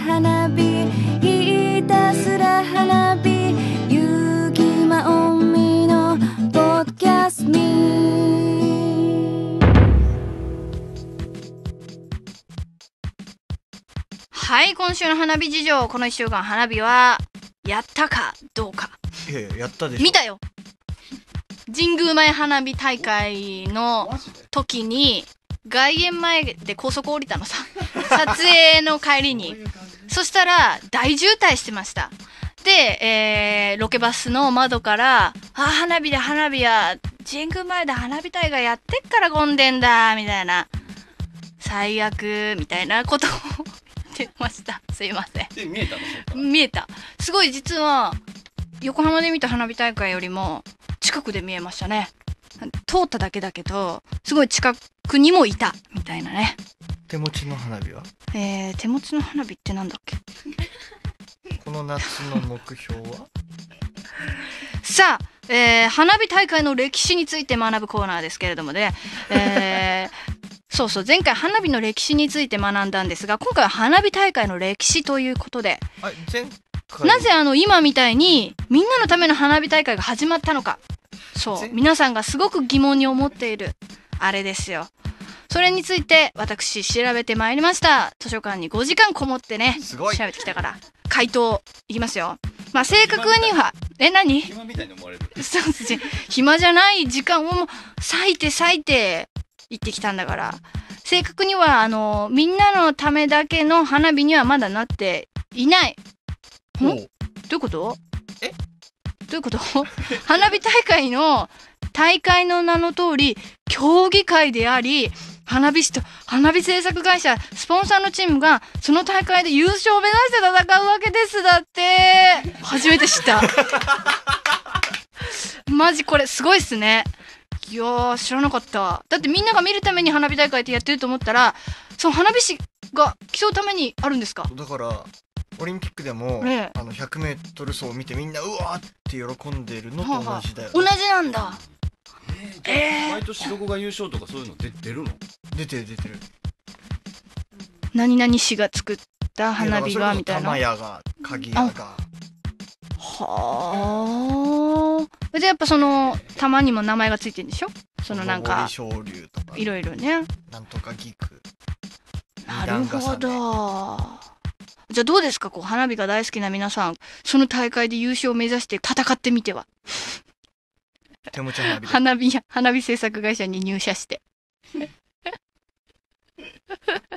花火ひたすら花火ゆきまおみのポッドキャストミはい、今週の花火事情。この1週間花火はやったかどうか。 いやいや、やったでしょ。 見たよ。神宮前花火大会の時に外苑前で高速降りたのさ撮影の帰りにそしたら大渋滞してました。で、ロケバスの窓から花火だ花火や神宮前で花火大会やってっから混んでんだみたいな、最悪みたいなことを言ってました。すいません。 で見えたの？ 見えた。すごい、実は横浜で見た花火大会よりも近くで見えましたね。通っただけだけどすごい近くにもいたみたいなね。 手持ちの花火は？ 手持ちの花火ってなんだっけ？ この夏の目標は？ さあ、花火大会の歴史について学ぶコーナーですけれどもね、そうそう、前回花火の歴史について学んだんですが、今回は花火大会の歴史ということで、なぜ今みたいにみんなのための花火大会が始まったのか、そう皆さんがすごく疑問に思っているあれですよ。それについて私調べてまいりました。図書館に5時間こもってね調べてきたから回答いきますよ。まあ正確には何？ 暇みたいに思われる。 そうですね、暇じゃない時間をもう割いて行ってきたんだから。正確にはみんなのためだけの花火にはまだなっていない。どういうこと？どういうこと？花火大会の大会の名の通り競技会であり、花火師と花火製作会社スポンサーのチームがその大会で優勝を目指して戦うわけです。だって初めて知ったマジこれすごいっすね。いやー、知らなかった。だってみんなが見るために花火大会ってやってると思ったら、その花火師が競うためにあるんですか？ だからオリンピックでも、100m 走を見てみんなうわーって喜んでるのと同じだよね。 同じなんだ。 毎年どこが優勝とかそういうの出るの？ 出てる。 何々市が作った花火がみたいな。 玉屋が鍵屋が。 はあ。でやっぱその玉にも名前がついてるんでしょ？そのなんか昇竜とかいろいろね。 なんとかギク。 なるほど。じゃあどうですか、こう花火が大好きな皆さん、その大会で優勝を目指して戦ってみては？ 手持ち花火花火製作会社に入社して